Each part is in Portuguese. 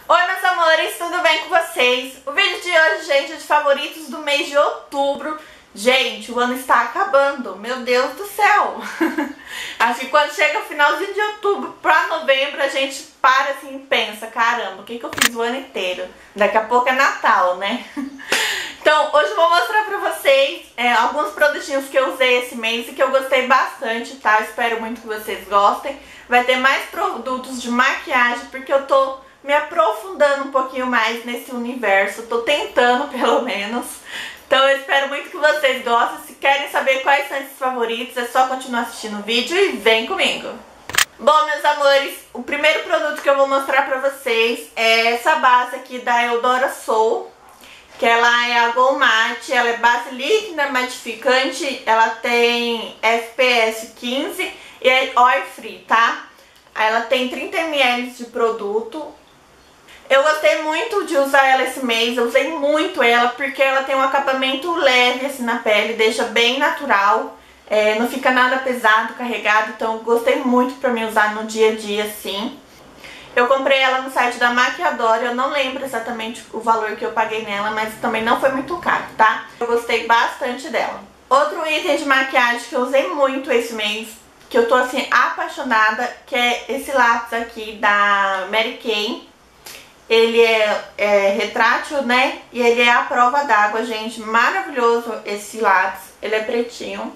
Oi meus amores, tudo bem com vocês? O vídeo de hoje, gente, é de favoritos do mês de outubro. Gente, o ano está acabando, meu Deus do céu. Acho que quando chega o finalzinho de outubro pra novembro, a gente para assim e pensa, caramba, o que eu fiz o ano inteiro? Daqui a pouco é Natal, né? Então, hoje eu vou mostrar pra vocês alguns produtinhos que eu usei esse mês e que eu gostei bastante, tá? Espero muito que vocês gostem. Vai ter mais produtos de maquiagem, porque eu tô me aprofundando um pouquinho mais nesse universo. Tô tentando, pelo menos. Então eu espero muito que vocês gostem. Se querem saber quais são esses favoritos, é só continuar assistindo o vídeo e vem comigo. Bom, meus amores, o primeiro produto que eu vou mostrar pra vocês é essa base aqui da Eudora Soul. Que ela é a Go Matte, ela é base líquida, matificante, ela tem FPS 15 e é oil free, tá? Ela tem 30 ml de produto. Eu gostei muito de usar ela esse mês, eu usei muito ela porque ela tem um acabamento leve assim na pele, deixa bem natural, não fica nada pesado, carregado, então gostei muito pra mim usar no dia a dia assim. Eu comprei ela no site da Maquiadora, eu não lembro exatamente o valor que eu paguei nela, mas também não foi muito caro, tá? Eu gostei bastante dela. Outro item de maquiagem que eu usei muito esse mês, que eu tô assim apaixonada, que é esse lápis aqui da Mary Kay. Ele é retrátil, né? E ele é à prova d'água, gente. Maravilhoso esse lápis. Ele é pretinho.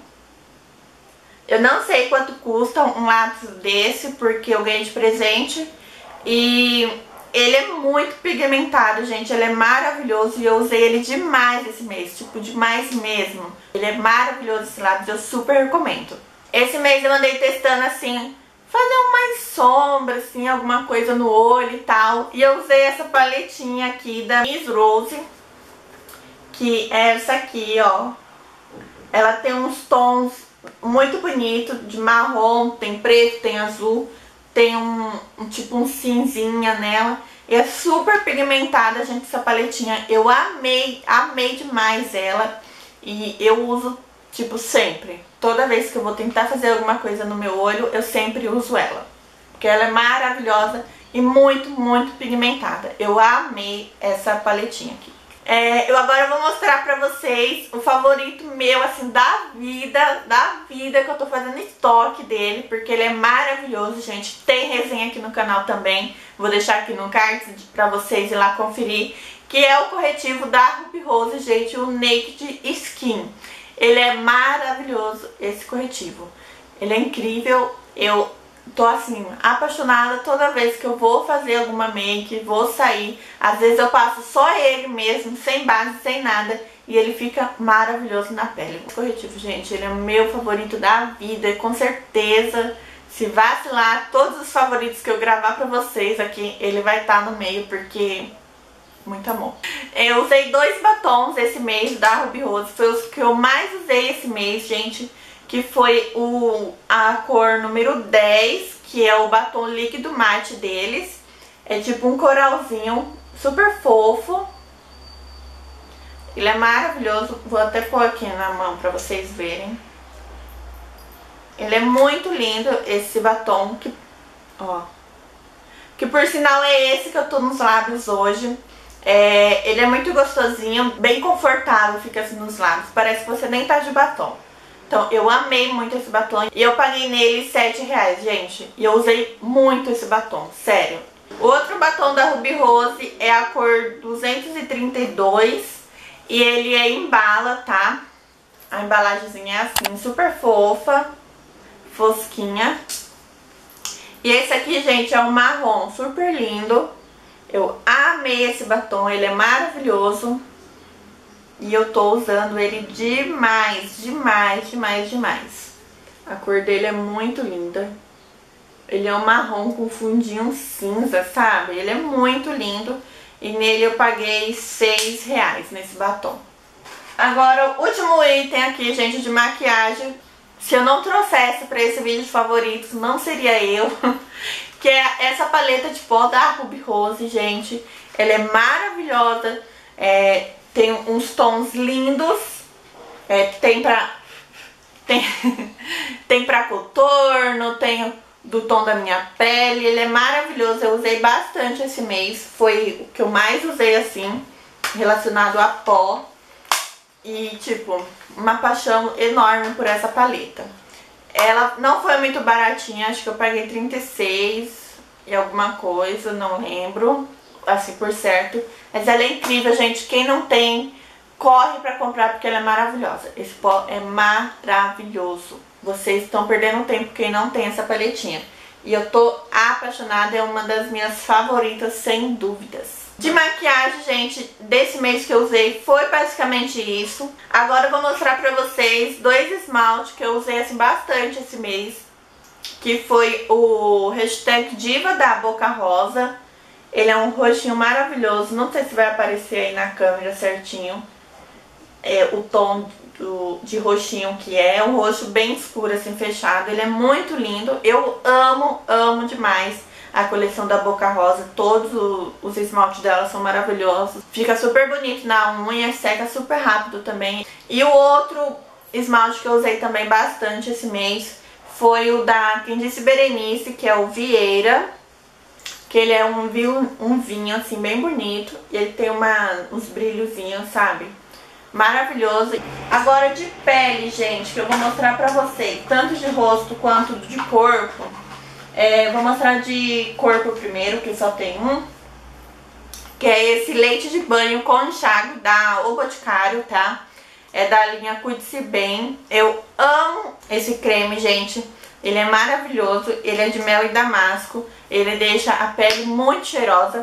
Eu não sei quanto custa um lápis desse, porque eu ganhei de presente. E ele é muito pigmentado, gente. Ele é maravilhoso e eu usei ele demais esse mês. Tipo, demais mesmo. Ele é maravilhoso esse lápis, eu super recomendo. Esse mês eu andei testando assim, fazer umas sombras, assim, alguma coisa no olho e tal. E eu usei essa paletinha aqui da Miss Rose, que é essa aqui, ó. Ela tem uns tons muito bonitos, de marrom, tem preto, tem azul. Tem tipo um cinzinha nela. E é super pigmentada, gente, essa paletinha. Eu amei, amei demais ela. E eu uso, tipo, sempre. Toda vez que eu vou tentar fazer alguma coisa no meu olho, eu sempre uso ela. Porque ela é maravilhosa e muito, muito pigmentada. Eu amei essa paletinha aqui. Eu agora vou mostrar pra vocês o favorito meu, assim, da vida, que eu tô fazendo estoque dele, porque ele é maravilhoso, gente. Tem resenha aqui no canal também, vou deixar aqui no card pra vocês ir lá conferir, que é o corretivo da Ruby Rose, gente, o Naked Skin. Ele é maravilhoso, esse corretivo. Ele é incrível, eu tô assim, apaixonada toda vez que eu vou fazer alguma make, vou sair. Às vezes eu passo só ele mesmo, sem base, sem nada, e ele fica maravilhoso na pele. Esse corretivo, gente, ele é o meu favorito da vida, e com certeza, se vacilar, todos os favoritos que eu gravar pra vocês aqui, ele vai estar no meio, porque muito amor. Eu usei 2 batons esse mês da Ruby Rose, foi os que eu mais usei esse mês, gente. Que foi a cor número 10, que é o batom líquido mate deles. É tipo um coralzinho, super fofo. Ele é maravilhoso, vou até pôr aqui na mão pra vocês verem. Ele é muito lindo, esse batom, que por sinal é esse que eu tô nos lábios hoje. Ele é muito gostosinho, bem confortável, fica assim nos lábios, parece que você nem tá de batom. Então, eu amei muito esse batom e eu paguei nele R$7, gente. E eu usei muito esse batom, sério. O outro batom da Ruby Rose é a cor 232 e ele é em bala, tá? A embalagemzinha é assim, super fofa, fosquinha. E esse aqui, gente, é um marrom super lindo. Eu amei esse batom, ele é maravilhoso. E eu tô usando ele demais, demais, demais, demais. A cor dele é muito linda. Ele é um marrom com fundinho cinza, sabe? Ele é muito lindo. E nele eu paguei R$6 nesse batom. Agora, o último item aqui, gente, de maquiagem. Se eu não trouxesse pra esse vídeo de favoritos, não seria eu. Que é essa paleta de pó da Ruby Rose, gente. Ela é maravilhosa. Tem uns tons lindos, tem pra contorno, tem do tom da minha pele. Ele é maravilhoso, eu usei bastante esse mês. Foi o que eu mais usei, assim, relacionado a pó. E, tipo, uma paixão enorme por essa paleta. Ela não foi muito baratinha, acho que eu paguei 36 e alguma coisa, não lembro, assim, por certo. Mas ela é incrível, gente. Quem não tem, corre pra comprar porque ela é maravilhosa. Esse pó é maravilhoso. Vocês estão perdendo tempo quem não tem essa paletinha. E eu tô apaixonada, é uma das minhas favoritas, sem dúvidas. De maquiagem, gente, desse mês que eu usei foi basicamente isso. Agora eu vou mostrar pra vocês dois esmaltes que eu usei assim bastante esse mês. Que foi o Hashtag Diva da Boca Rosa. Ele é um roxinho maravilhoso, não sei se vai aparecer aí na câmera certinho. O tom de roxinho que é um roxo bem escuro, assim, fechado. Ele é muito lindo, eu amo demais a coleção da Boca Rosa. Todos os esmaltes dela são maravilhosos. Fica super bonito na unha, seca super rápido também. E o outro esmalte que eu usei também bastante esse mês foi o da Quem Disse Berenice, que é o Vieira. Que ele é um vinho assim bem bonito. E ele tem uns brilhozinhos, sabe? Maravilhoso. Agora de pele, gente, que eu vou mostrar pra vocês, tanto de rosto quanto de corpo. Vou mostrar de corpo primeiro, que só tem um. Que é esse leite de banho com enxágue da O Boticário, tá? É da linha Cuide-se Bem. Eu amo esse creme, gente. Ele é maravilhoso. Ele é de mel e damasco. Ele deixa a pele muito cheirosa.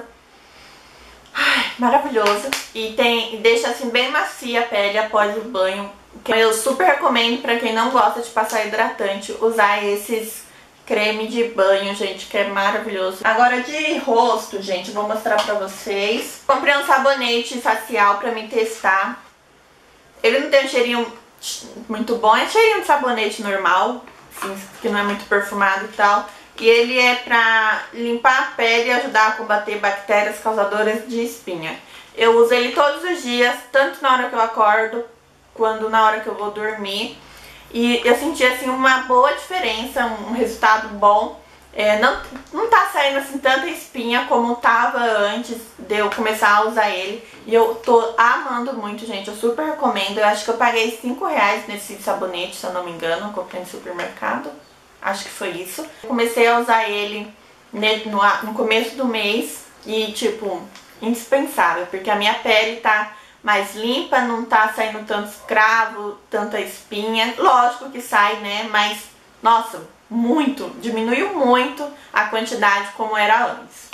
Ai, maravilhoso. E deixa assim bem macia a pele após o banho. Que eu super recomendo pra quem não gosta de passar hidratante usar esses creme de banho, gente, que é maravilhoso. Agora de rosto, gente, vou mostrar pra vocês. Comprei um sabonete facial pra me testar. Ele não tem um cheirinho muito bom, é cheirinho de sabonete normal, assim, que não é muito perfumado e tal. E ele é pra limpar a pele e ajudar a combater bactérias causadoras de espinha. Eu uso ele todos os dias, tanto na hora que eu acordo, quanto na hora que eu vou dormir. E eu senti assim uma boa diferença, um resultado bom. Não tá saindo assim tanta espinha como tava antes de eu começar a usar ele. E eu tô amando muito, gente, eu super recomendo. Eu acho que eu paguei R$5 nesse sabonete, se eu não me engano, eu comprei no supermercado. Acho que foi isso. Eu comecei a usar ele no começo do mês e, tipo, indispensável, porque a minha pele tá mais limpa, não tá saindo tanto escravo, tanta espinha. Lógico que sai, né? Mas, nossa, diminuiu muito a quantidade como era antes.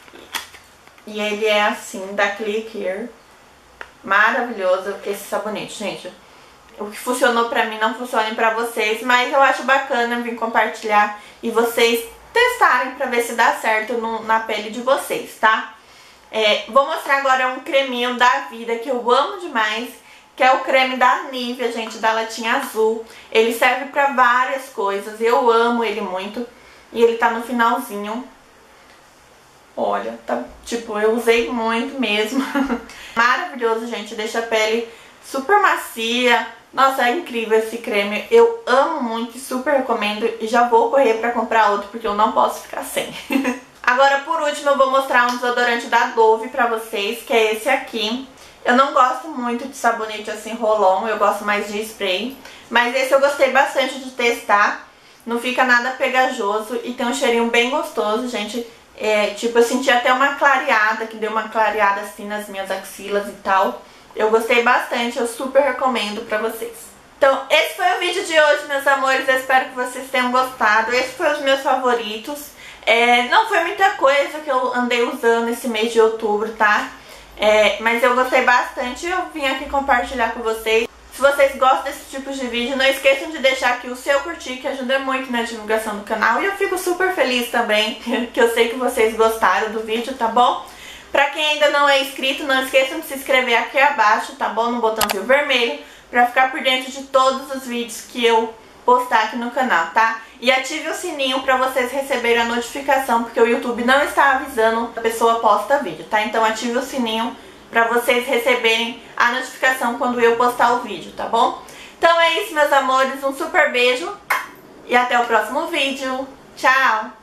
E ele é assim, da Click Here. Maravilhoso esse sabonete, gente. O que funcionou pra mim não funciona pra vocês, mas eu acho bacana vir compartilhar e vocês testarem pra ver se dá certo na pele de vocês, tá? Vou mostrar agora um creminho da Vida que eu amo demais, que é o creme da Nivea, gente, da latinha azul. Ele serve pra várias coisas, eu amo ele muito. E ele tá no finalzinho. Olha, tá, tipo, eu usei muito mesmo. Maravilhoso, gente, deixa a pele super macia. Nossa, é incrível esse creme. Eu amo muito e super recomendo. E já vou correr pra comprar outro, porque eu não posso ficar sem. Agora, por último, eu vou mostrar um desodorante da Dove pra vocês, que é esse aqui. Eu não gosto muito de sabonete assim, roll-on, eu gosto mais de spray. Mas esse eu gostei bastante de testar. Não fica nada pegajoso e tem um cheirinho bem gostoso, gente. Tipo, eu senti até uma clareada, que deu uma clareada assim nas minhas axilas e tal. Eu gostei bastante, eu super recomendo pra vocês. Então, esse foi o vídeo de hoje, meus amores. Eu espero que vocês tenham gostado. Esses foram os meus favoritos. Não foi muita coisa que eu andei usando esse mês de outubro, tá? Mas eu gostei bastante e eu vim aqui compartilhar com vocês. Se vocês gostam desse tipo de vídeo, não esqueçam de deixar aqui o seu curtir, que ajuda muito na divulgação do canal. E eu fico super feliz também, que eu sei que vocês gostaram do vídeo, tá bom? Pra quem ainda não é inscrito, não esqueçam de se inscrever aqui abaixo, tá bom? No botãozinho vermelho, pra ficar por dentro de todos os vídeos que eu postar aqui no canal, tá? E ative o sininho pra vocês receberem a notificação, porque o YouTube não está avisando que a pessoa posta vídeo, tá? Então ative o sininho pra vocês receberem a notificação quando eu postar o vídeo, tá bom? Então é isso, meus amores, um super beijo e até o próximo vídeo. Tchau!